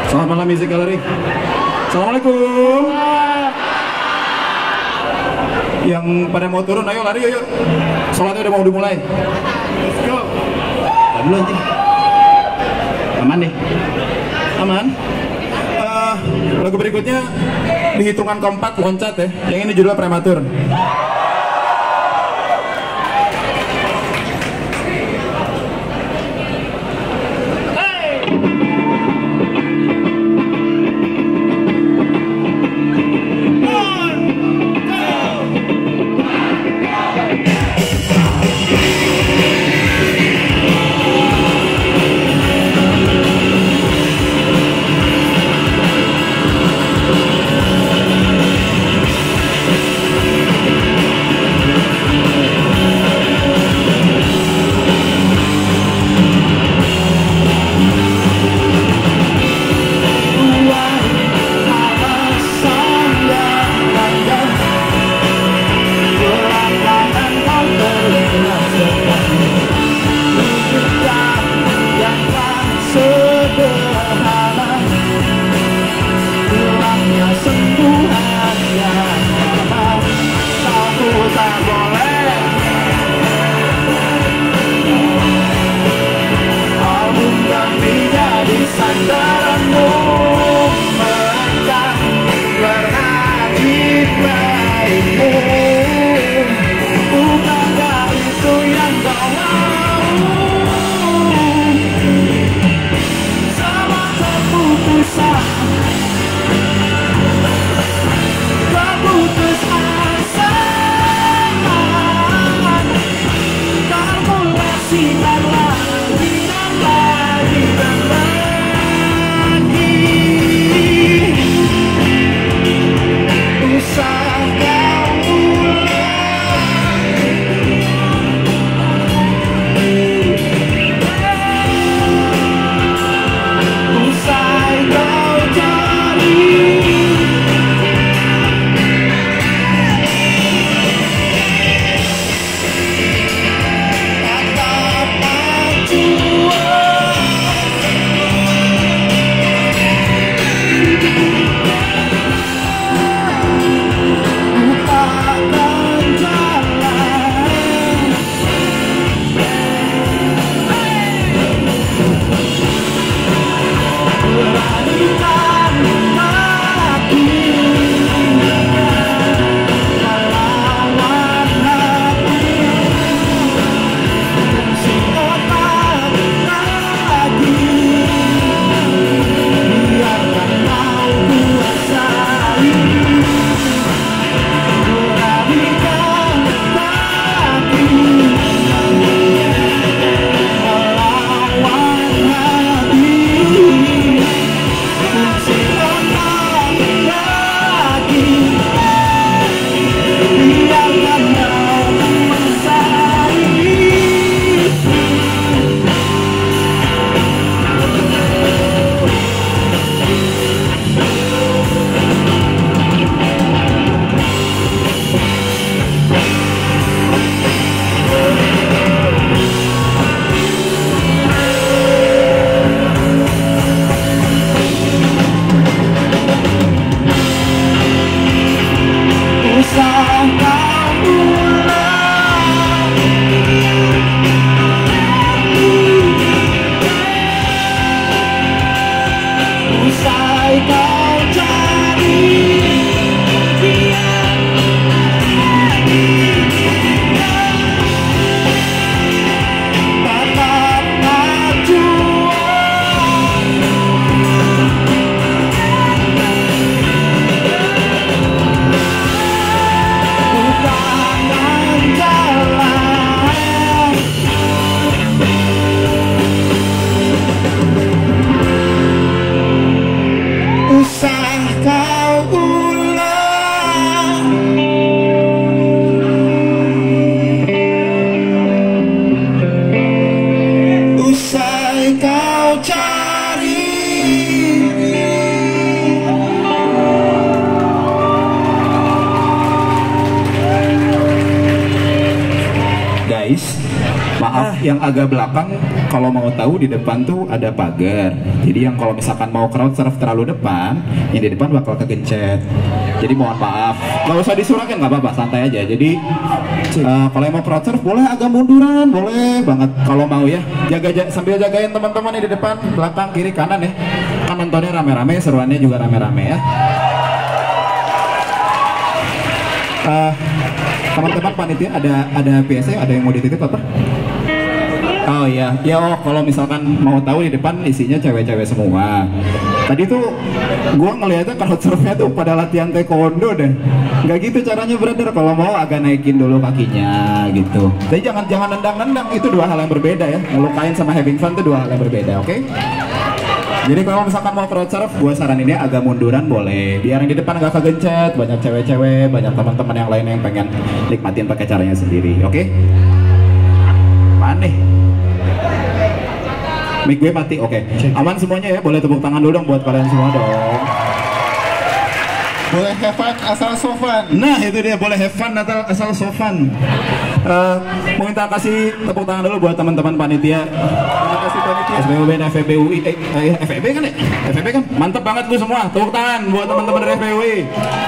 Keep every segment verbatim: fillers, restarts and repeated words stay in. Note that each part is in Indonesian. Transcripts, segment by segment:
Selamat malam Music Gallery. Assalamualaikum. Yang pada mau turun, ayo lari yuk. Sholatnya udah mau dimulai. Let's go. Tadi dulu anjing. Aman nih. Aman. Uh, lagu berikutnya di hitungan keempat loncat ya. Yang ini judulnya Prematur. We'll be right back. yang agak belakang kalau mau tahu di depan tuh ada pagar. Jadi yang kalau misalkan mau crowd surf terlalu depan, yang di depan bakal kegencet. Jadi mohon maaf, nggak usah disurakan, nggak apa-apa, santai aja. Jadi uh, kalau yang mau crowd surf boleh agak munduran, boleh banget kalau mau ya. Jaga, jaga sambil jagain teman-teman di depan, belakang, kiri, kanan ya. Kan nontonnya rame-rame, seruannya juga rame-rame ya. Uh, teman-teman panitia ada ada P S A, ada yang mau dititip apa? Oh iya, ya oh kalau misalkan mau tahu di depan isinya cewek-cewek semua. Tadi tuh gua ngeliatnya kalau surfnya tuh pada latihan taekwondo deh. Nggak gitu caranya brother, kalau mau agak naikin dulu kakinya gitu. Tapi jangan jangan nendang-nendang, itu dua hal yang berbeda ya. Ngelukain sama having fun itu dua hal yang berbeda, oke? Okay? Jadi kalau misalkan mau crowd surf, gue saraninnya agak munduran boleh. Biar yang di depan agak kegencet, banyak cewek-cewek, banyak teman-teman yang lain yang pengen nikmatin pakai caranya sendiri, oke? Okay? Mana nih? Mic gue mati, oke. Okay. Aman semuanya ya, boleh tepuk tangan dulu dong buat kalian semua dong. Boleh have fun asal so fun. Nah itu dia, boleh have fun atau asal so fun. Uh, mau minta kasih tepuk tangan dulu buat teman-teman panitia. Terima kasih panitia. S B U B dan F E B U I, eh, eh F E B kan ya? F E B kan? Mantep banget lu semua. Tepuk tangan buat teman-teman dari F E B U I.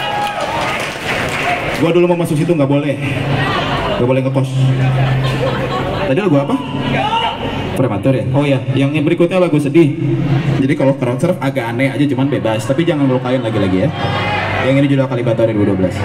Gua dulu mau masuk situ nggak boleh, nggak boleh ngekos. Tadi lagu apa? Prematur ya? Oh ya, yang berikutnya lagu sedih. Jadi kalau crowd surf agak aneh aja, cuman bebas. Tapi jangan melukain lagi-lagi ya. Yang ini judul Kalibator dua ribu dua belas.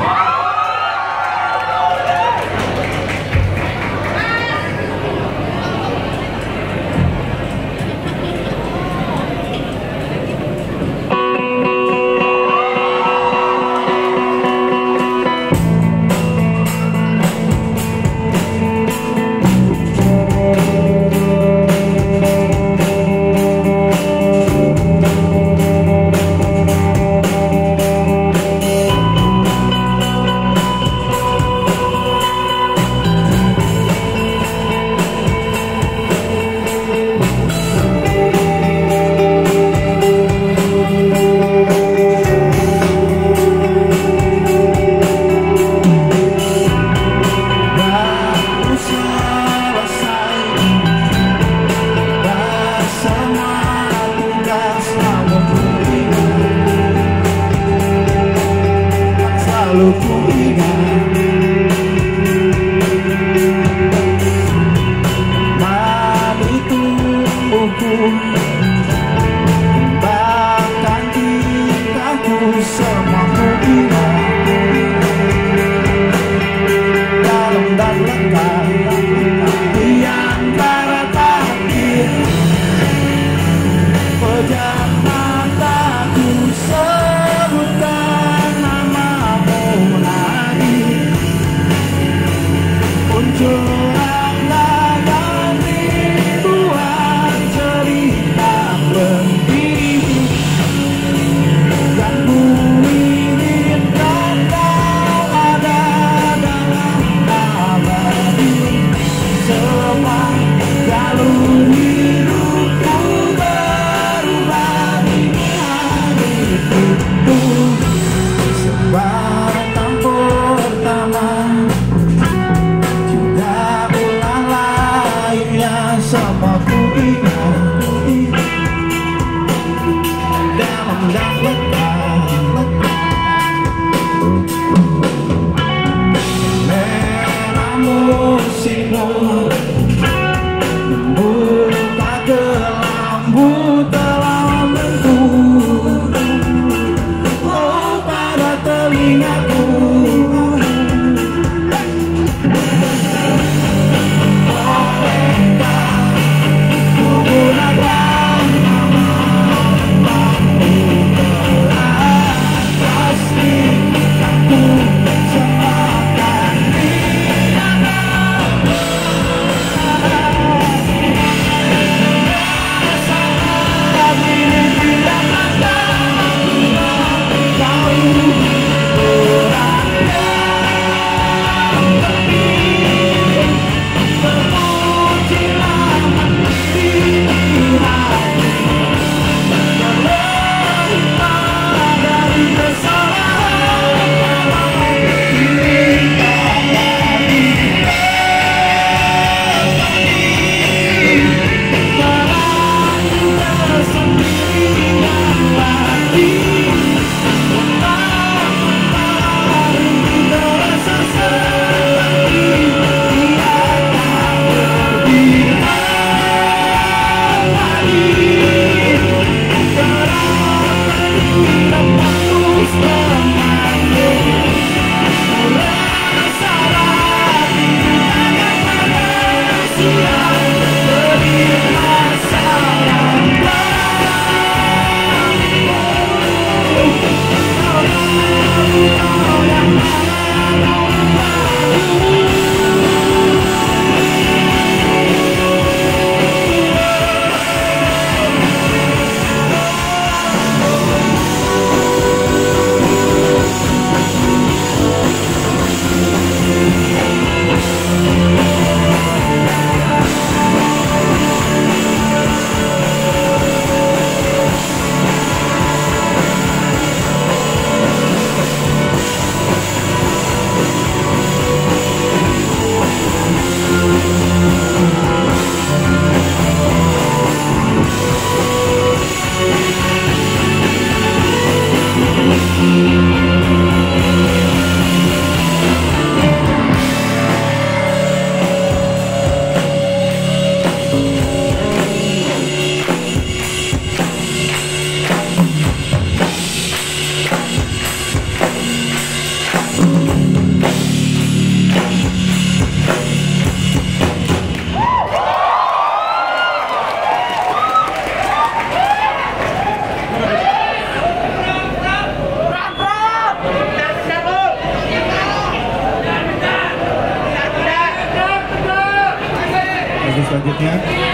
selanjutnya.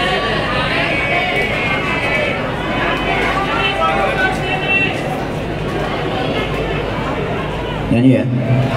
Nyanyi ya.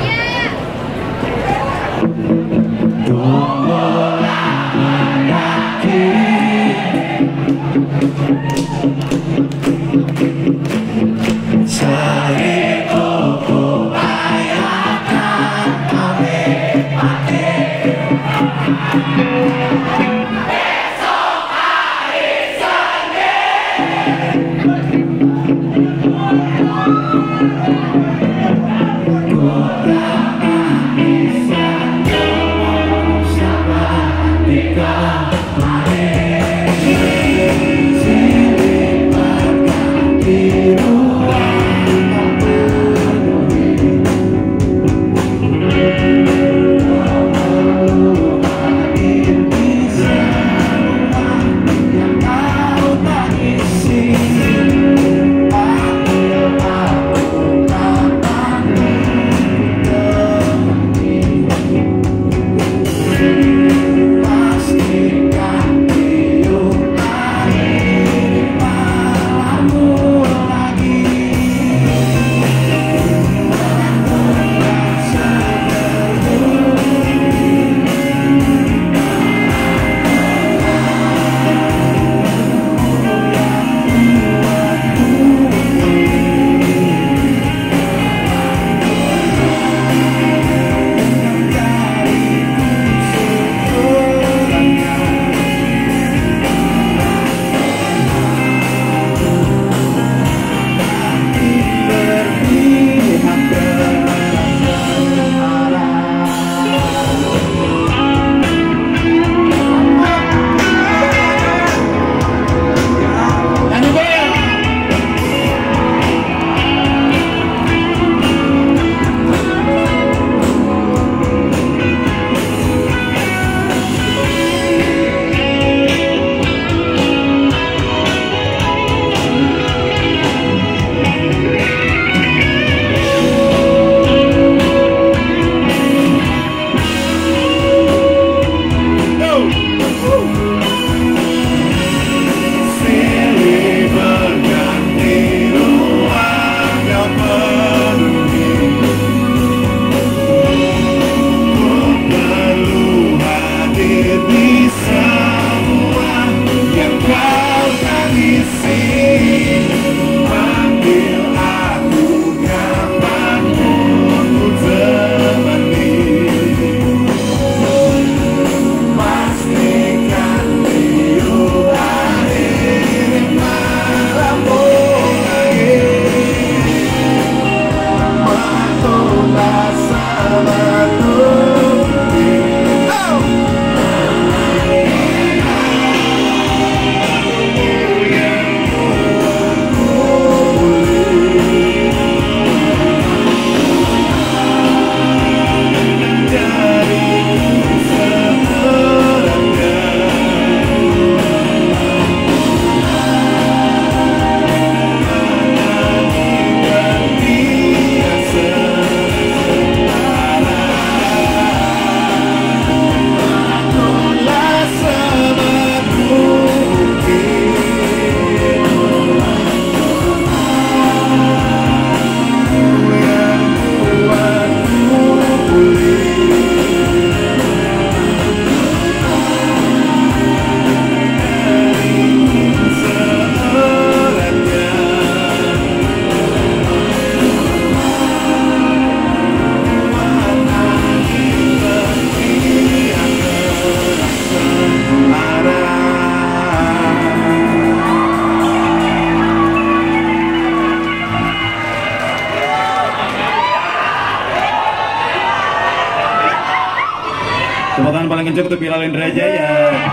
Tepuk tangan paling kencang untuk Bilal Indrajaya.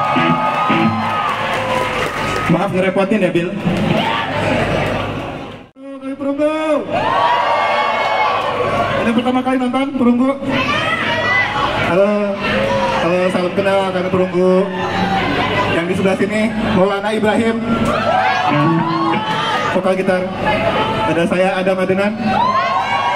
Maaf ngerepotin ya, Bil. Kami Perunggu. Ini pertama kali nonton Perunggu. Halo, halo, salam kenal kami Perunggu. Yang di sebelah sini Maulana Ibrahim, vokal gitar. Ada saya Adam Adenan.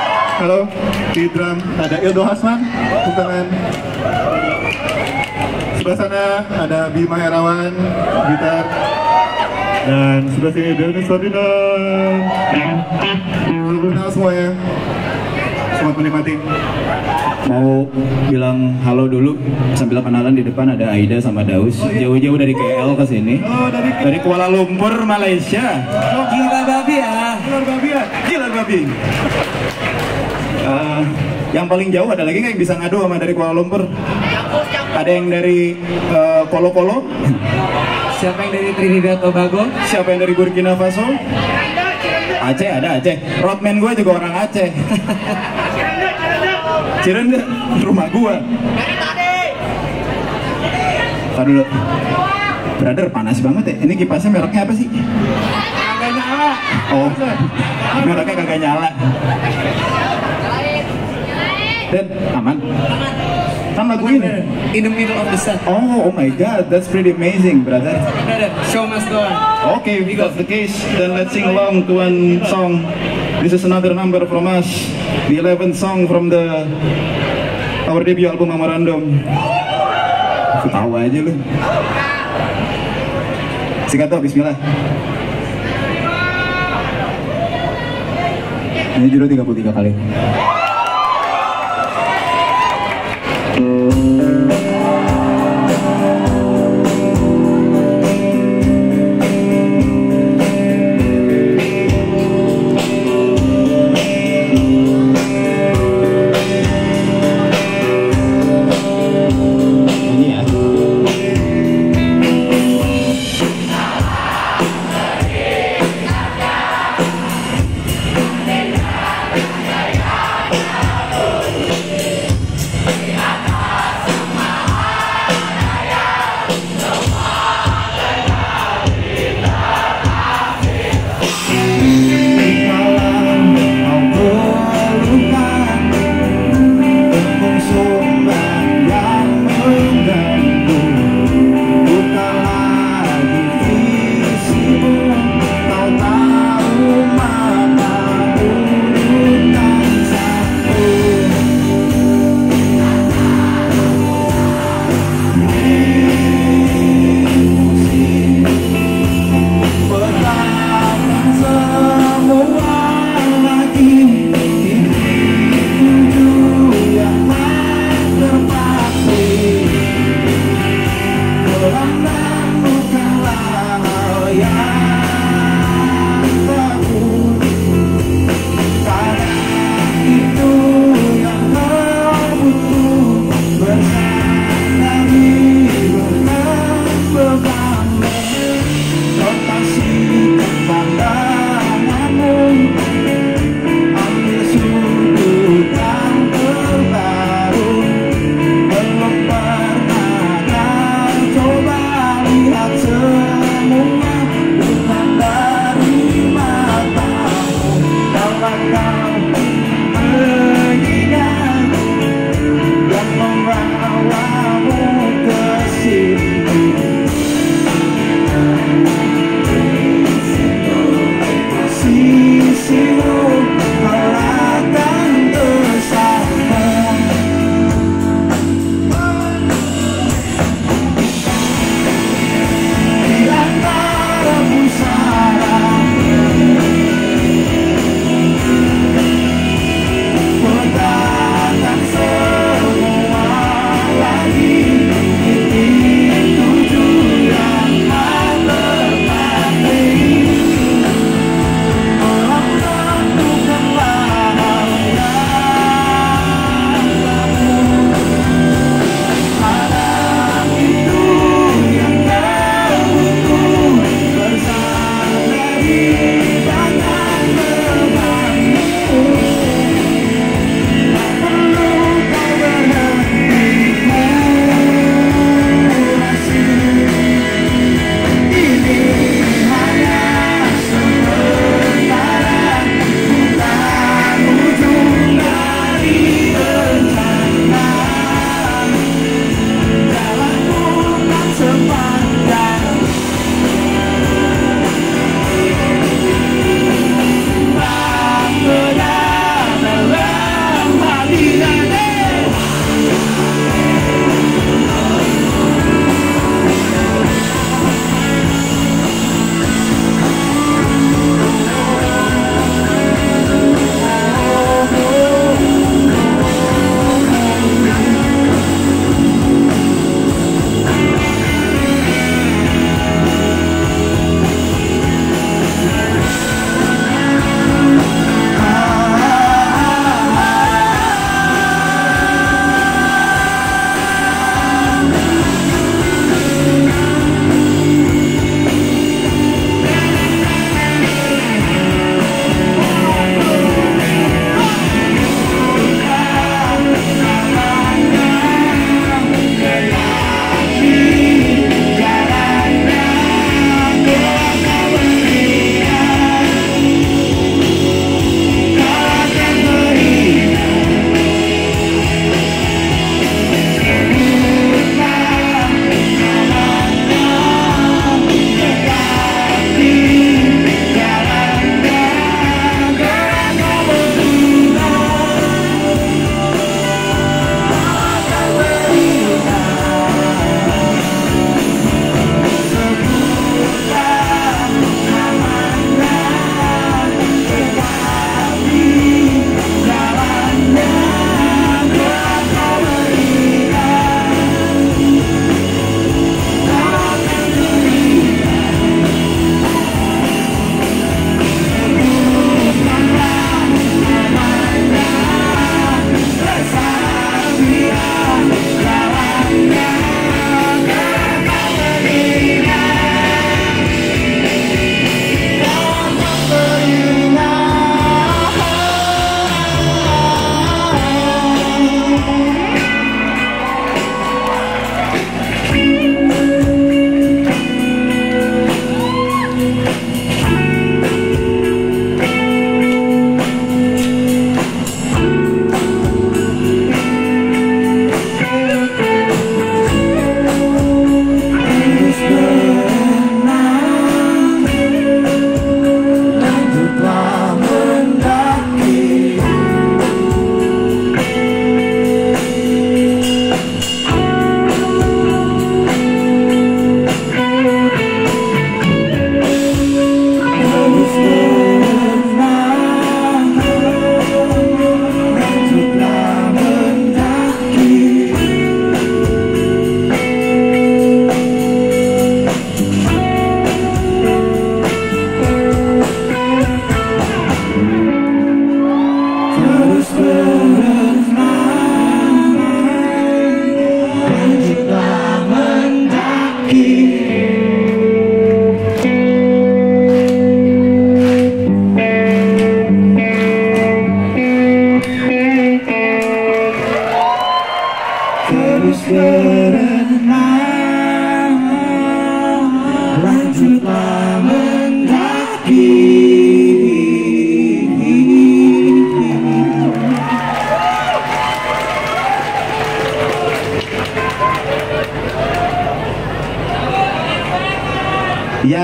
Halo, di drum ada Ildo Hasman, tepuk tangan. Sebelah sana ada Bima Herawan, gitar. Dan sebelah sini Dennis Ferdinand. Belum kenal semuanya. Selamat menikmati. Mau bilang halo dulu sambil kenalan. Di depan ada Aida sama Daus. Jauh-jauh dari K L ke sini. Oh, dari Dari Kuala Lumpur, Malaysia. Gila babi ya. Luar babi ya? Gila babi. Eh, yang paling jauh ada lagi nggak yang bisa ngadu sama dari Kuala Lumpur? Ada yang dari eh, Kolo-Kolo? Siapa yang dari Trinidad Tobago? Siapa yang dari Burkina Faso? Aceh, ada Aceh. Roadman gue juga orang Aceh. Cirende, rumah gue. Tar dulu. Brother, panas banget ya. Ini kipasnya mereknya apa sih? Kagak nyala. Oh, mereknya kagak nyala. Dan aman. Kan lagu ini. In the middle of the sun. Oh, oh my God, that's pretty amazing, brother. Brother, show must go on. Okay, if that's the case, then let's sing along to one song. This is another number from us, the eleventh song from the our debut album Memorandum. Ketawa aja lu. Singkat tuh, Bismillah. Ini judul tiga puluh tiga kali.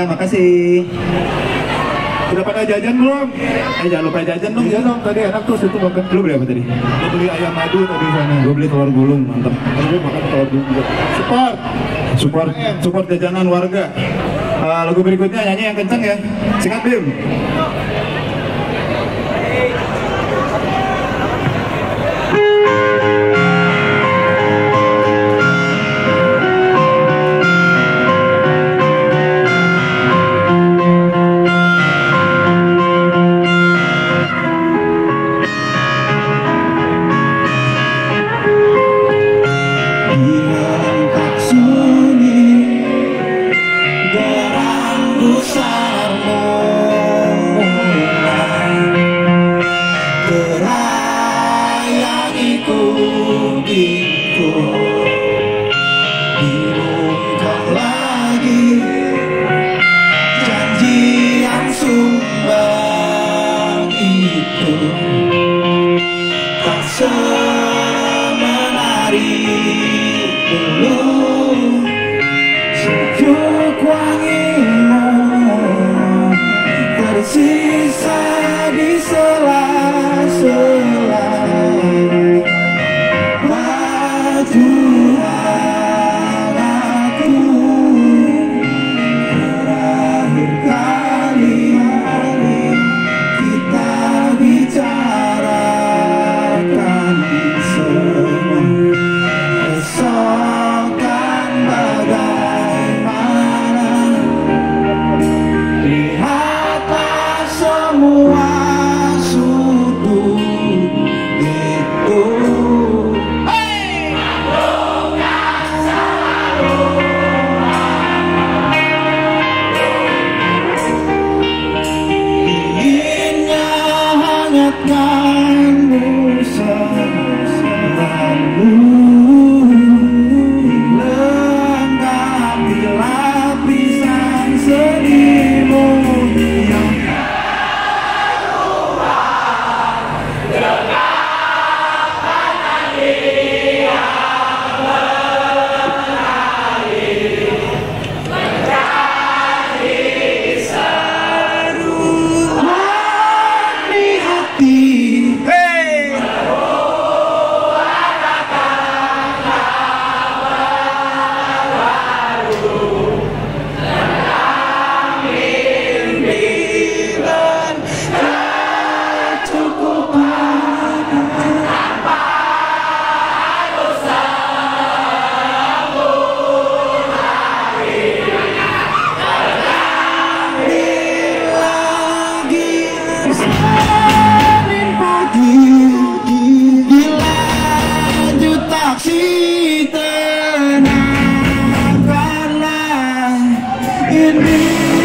makasih. Udah pada jajan belum? Eh jangan lupa jajan dong. Iya dong, tadi enak tuh situ makan. Lu beli apa tadi? Gue beli ayam madu tadi sana. Gue beli telur gulung, mantap. Gue makan telur gulung juga. Support. Support, support jajanan warga. Uh, lagu berikutnya nyanyi yang kenceng ya. Singkat Bim. Tersisa di sela-sela perjuangan aku, terakhir kali kita bicarakan semua. Esok kan bagaimana, lihatlah semua sudut itu. Dinginnya hangatkan busa lalu, lengkapi lapisan selimut yang di hati. Hey! Dan kecukupan lagi Senin pagi dilanjut taksi, tenangkanlah ini.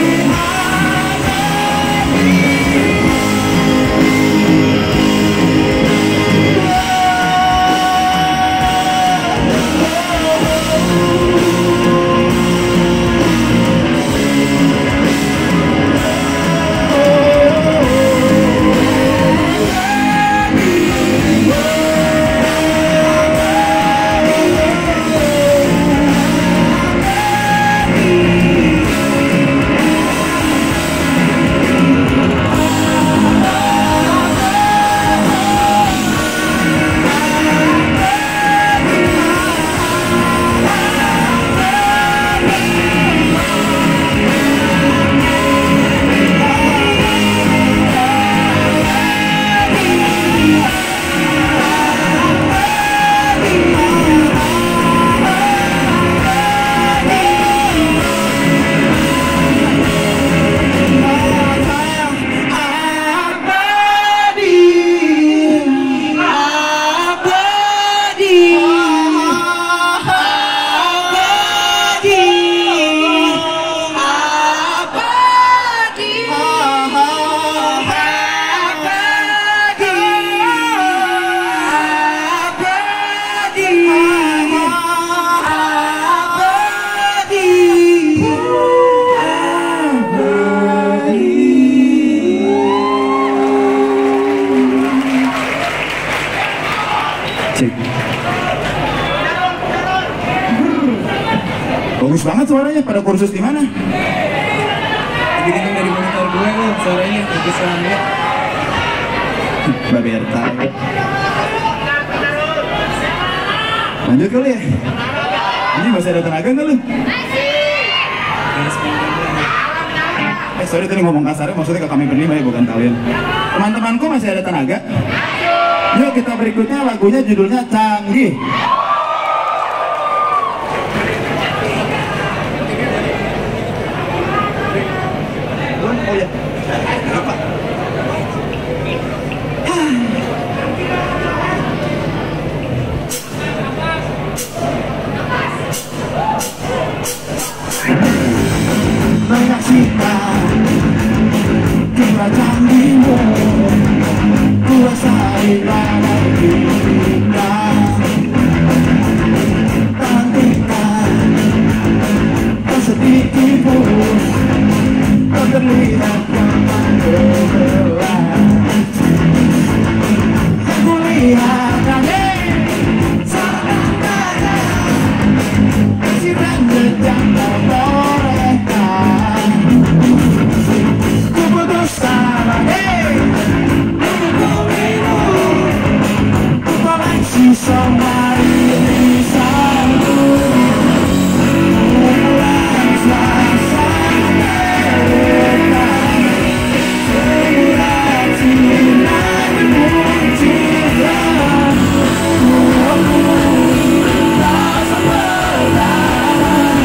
Cek. Bagus banget suaranya. Pada kursus di mana? Gue lu, suaranya bagus banget. Mbak Berta. Lanjut kali ya. Ini masih ada tenaga nggak lu? Eh sorry tadi ngomong kasarnya maksudnya ke kami berlima ya bukan kalian. Teman-temanku masih ada tenaga. Yuk kita berikutnya lagunya judulnya Canggih. Oh ya. Apa? Menyaksikan kira canggihmu, kuasai pada kita. Tantikan tak sedikit pun tak terlihat yang berbeda. Aku lihat angin sangat banyak, kesiran jejak tertorehkan. Kuputuskan lagi menghubungimu, koleksi semua irisanku. Pulang selasa mereka, semurah sinar muncullah. Aku rasa berdarah,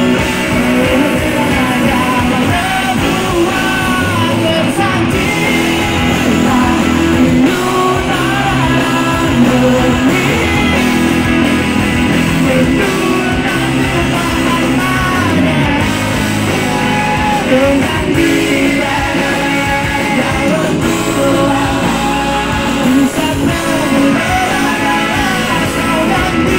yang membuat bersanji Yunan murni, dengan dia yang bertuah bisa menerangkan saudari.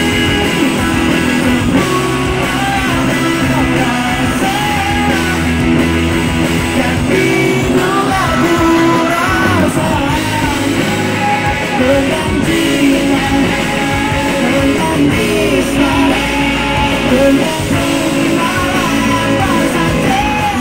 Yang bingung aku rasa dengan dia, dengan bisa, dengan apa saja.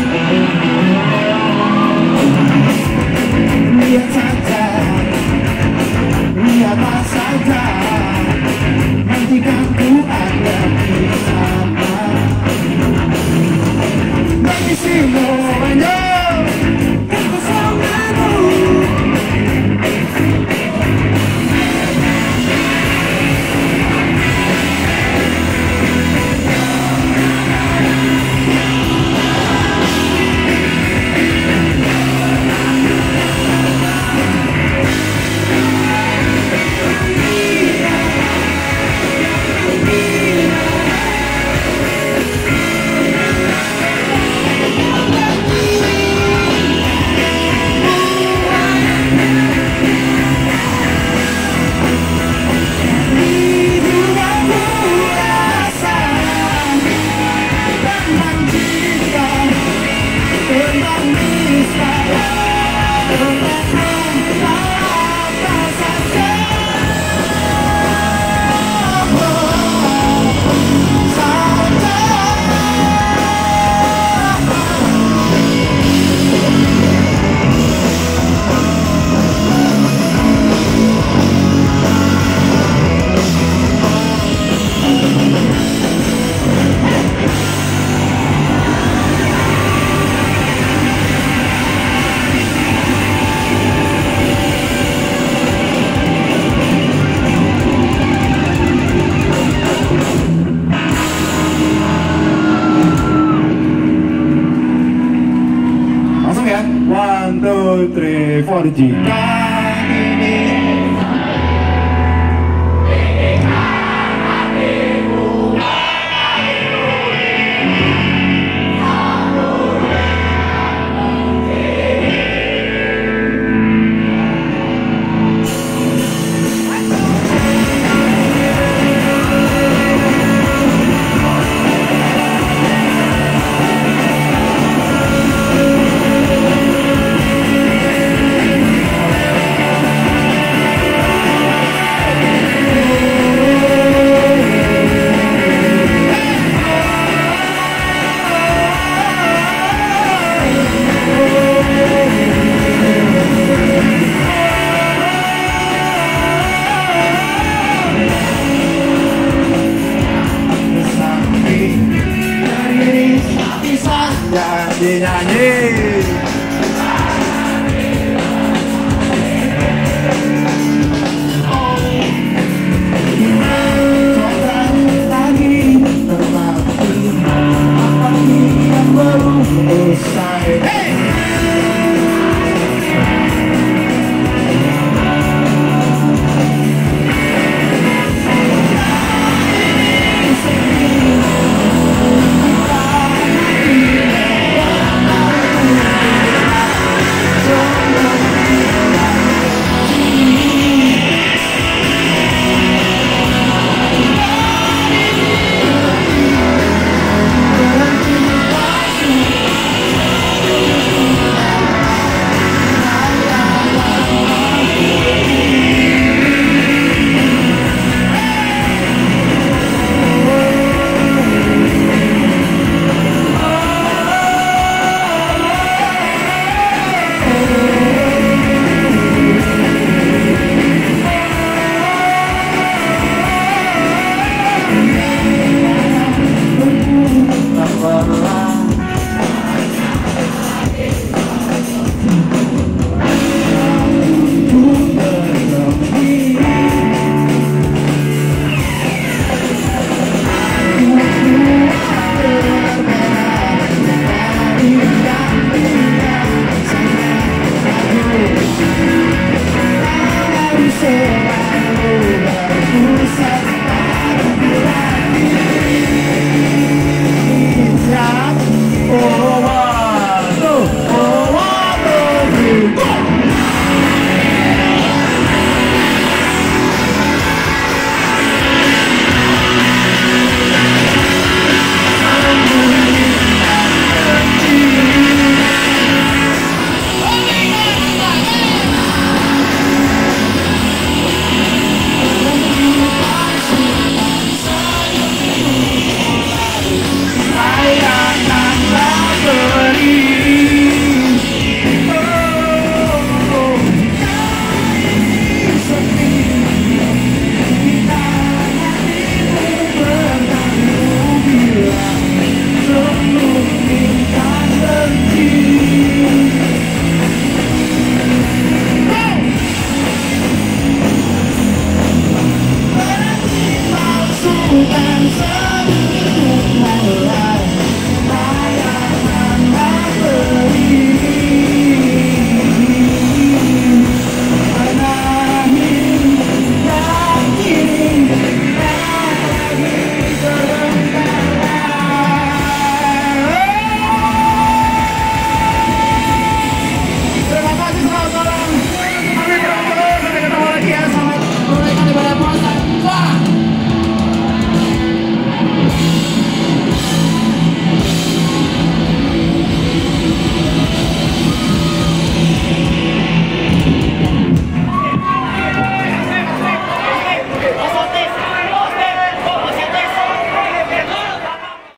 Lihat saja, lihatlah saja, nantikan ku ada di sana. Bagi semuanya, kepesanganmu. Langsung ya. One, two, three, four, jika